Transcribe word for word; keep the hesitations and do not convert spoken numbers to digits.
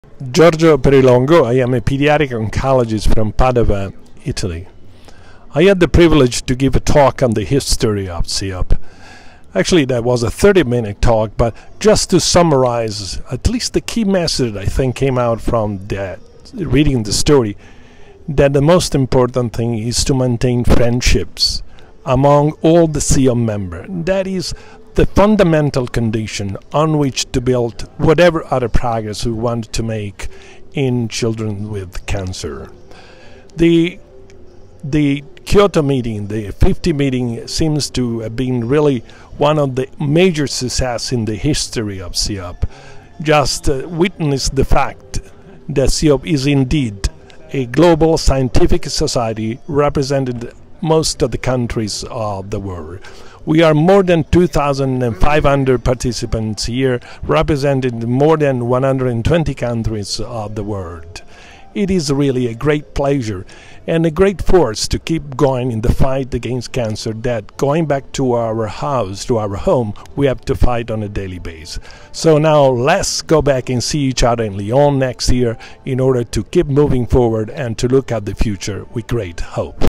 Giorgio Perilongo. I am a pediatric oncologist from Padova, Italy. I had the privilege to give a talk on the history of S I O P. Actually, that was a thirty minute talk, but just to summarize, at least the key message I think came out from that, reading the story, that the most important thing is to maintain friendships among all the S I O P members. That is the fundamental condition on which to build whatever other progress we want to make in children with cancer. The the Kyoto meeting, the fifty meeting, seems to have been really one of the major success in the history of S I O P. Just uh, witness the fact that S I O P is indeed a global scientific society representing most of the countries of the world. We are more than two thousand five hundred participants here, representing more than one hundred twenty countries of the world. It is really a great pleasure and a great force to keep going in the fight against cancer that, going back to our house, to our home, we have to fight on a daily basis. So now let's go back and see each other in Lyon next year in order to keep moving forward and to look at the future with great hope.